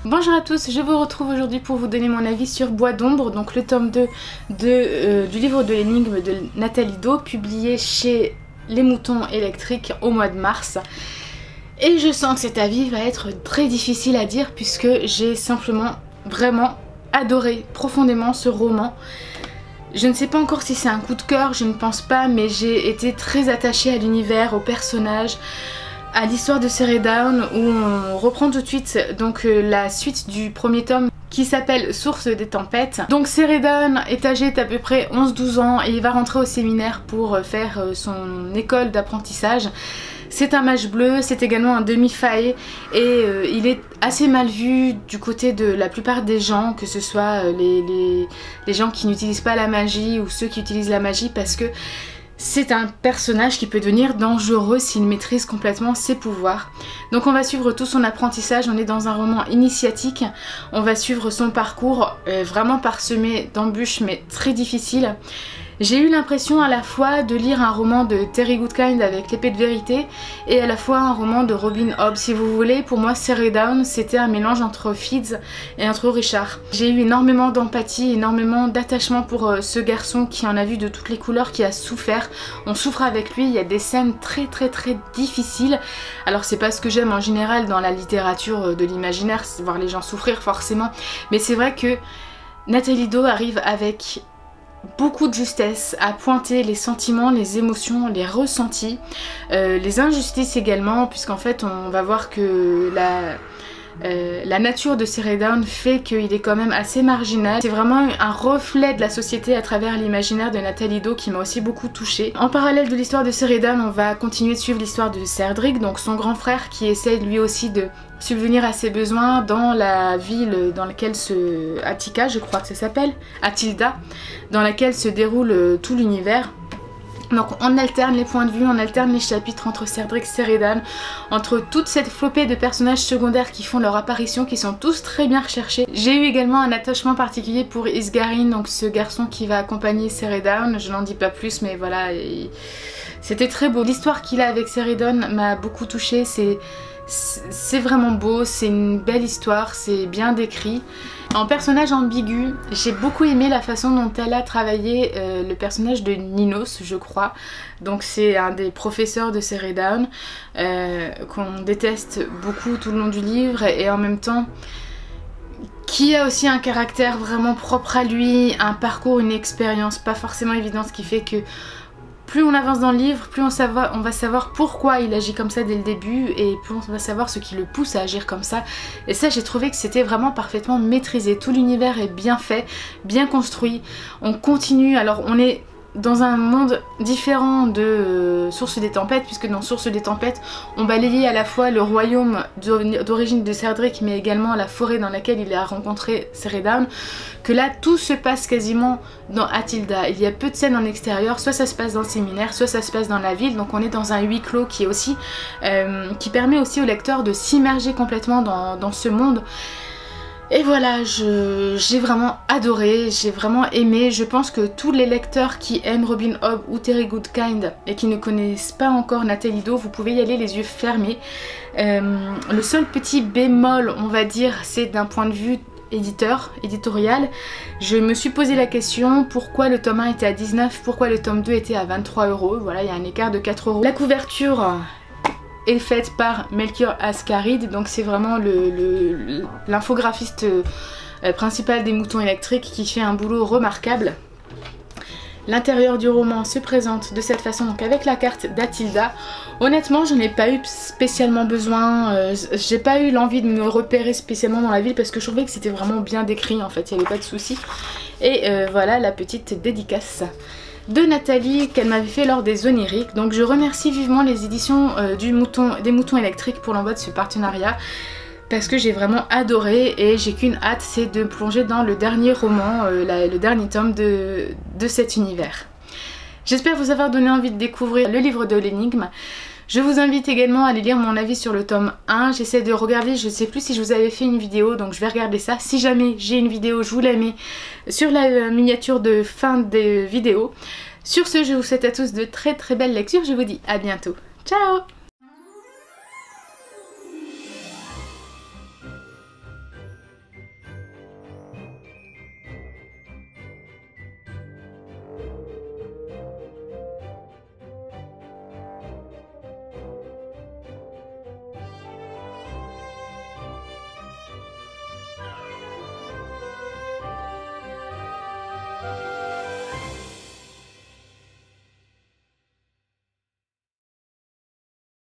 Bonjour à tous, je vous retrouve aujourd'hui pour vous donner mon avis sur Bois d'ombre, donc le tome 2 du livre de l'énigme de Nathalie Do, publié chez Les Moutons Électriques au mois de mars. Et je sens que cet avis va être très difficile à dire puisque j'ai simplement vraiment adoré profondément ce roman. Je ne sais pas encore si c'est un coup de cœur, je ne pense pas, mais j'ai été très attachée à l'univers, aux personnages, à l'histoire de Ceredown, où on reprend tout de suite donc la suite du premier tome qui s'appelle Source des tempêtes. Donc Ceredown est âgé d'à peu près 11-12 ans et il va rentrer au séminaire pour faire son école d'apprentissage. C'est un mage bleu, c'est également un demi-fae et il est assez mal vu du côté de la plupart des gens, que ce soit les gens qui n'utilisent pas la magie ou ceux qui utilisent la magie, parce que c'est un personnage qui peut devenir dangereux s'il maîtrise complètement ses pouvoirs. Donc on va suivre tout son apprentissage, on est dans un roman initiatique, on va suivre son parcours vraiment parsemé d'embûches mais très difficiles. J'ai eu l'impression à la fois de lire un roman de Terry Goodkind avec l'épée de vérité et à la fois un roman de Robin Hobb. Si vous voulez, pour moi Ceredown c'était un mélange entre Fides et entre Richard. J'ai eu énormément d'empathie, énormément d'attachement pour ce garçon qui en a vu de toutes les couleurs, qui a souffert. On souffre avec lui, il y a des scènes très difficiles. Alors c'est pas ce que j'aime en général dans la littérature de l'imaginaire, c'est voir les gens souffrir forcément. Mais c'est vrai que Nathalie Do arrive avec beaucoup de justesse à pointer les sentiments, les émotions, les ressentis, les injustices également, puisqu'en fait on va voir que la nature de Ceredown fait qu'il est quand même assez marginal. C'est vraiment un reflet de la société à travers l'imaginaire de Nathalie Do qui m'a aussi beaucoup touchée. En parallèle de l'histoire de Ceredown, on va continuer de suivre l'histoire de Cerdric, donc son grand frère qui essaie lui aussi de subvenir à ses besoins dans la ville dans laquelle Attica, je crois que ça s'appelle, Atilda, dans laquelle se déroule tout l'univers. Donc on alterne les points de vue, on alterne les chapitres entre Cerdric et Ceredown, entre toute cette flopée de personnages secondaires qui font leur apparition, qui sont tous très bien recherchés. J'ai eu également un attachement particulier pour Isgarin, donc ce garçon qui va accompagner Ceredown. Je n'en dis pas plus, mais voilà, c'était très beau. L'histoire qu'il a avec Ceredown m'a beaucoup touchée, c'est vraiment beau, c'est une belle histoire, c'est bien décrit. En personnage ambigu, j'ai beaucoup aimé la façon dont elle a travaillé le personnage de Ninos, je crois. Donc c'est un des professeurs de Ceredown qu'on déteste beaucoup tout le long du livre et en même temps qui a aussi un caractère vraiment propre à lui, un parcours, une expérience pas forcément évidente, ce qui fait que plus on avance dans le livre, plus on va savoir pourquoi il agit comme ça dès le début et plus on va savoir ce qui le pousse à agir comme ça. Et ça, j'ai trouvé que c'était vraiment parfaitement maîtrisé. Tout l'univers est bien fait, bien construit. On continue, alors on est dans un monde différent de Source des tempêtes, puisque dans Source des tempêtes on balayait à la fois le royaume d'origine de Cerdric mais également la forêt dans laquelle il a rencontré Ceredown, que là tout se passe quasiment dans Atilda. Il y a peu de scènes en extérieur, soit ça se passe dans le séminaire, soit ça se passe dans la ville, donc on est dans un huis clos qui est aussi qui permet aussi au lecteur de s'immerger complètement dans ce monde. Et voilà, j'ai vraiment adoré, j'ai vraiment aimé. Je pense que tous les lecteurs qui aiment Robin Hobb ou Terry Goodkind et qui ne connaissent pas encore Nathalie Do, vous pouvez y aller les yeux fermés. Le seul petit bémol, on va dire, c'est d'un point de vue éditorial. Je me suis posé la question pourquoi le tome 1 était à 19, pourquoi le tome 2 était à 23 €. Voilà, il y a un écart de 4 €. La couverture est faite par Melchior Ascaride, donc c'est vraiment l'infographiste principal des Moutons Électriques qui fait un boulot remarquable. L'intérieur du roman se présente de cette façon, donc avec la carte d'Atilda. Honnêtement, je n'ai pas eu spécialement besoin, j'ai pas eu l'envie de me repérer spécialement dans la ville parce que je trouvais que c'était vraiment bien décrit en fait, il n'y avait pas de soucis. Et voilà la petite dédicace de Nathalie qu'elle m'avait fait lors des Oniriques. Donc je remercie vivement les éditions des Moutons Électriques pour l'envoi de ce partenariat parce que j'ai vraiment adoré et j'ai qu'une hâte, c'est de plonger dans le dernier roman, le dernier tome de cet univers. J'espère vous avoir donné envie de découvrir le livre de l'énigme. Je vous invite également à aller lire mon avis sur le tome 1. J'essaie de regarder, je ne sais plus si je vous avais fait une vidéo, donc je vais regarder ça. Si jamais j'ai une vidéo, je vous la mets sur la miniature de fin des vidéos. Sur ce, je vous souhaite à tous de très belles lectures. Je vous dis à bientôt. Ciao!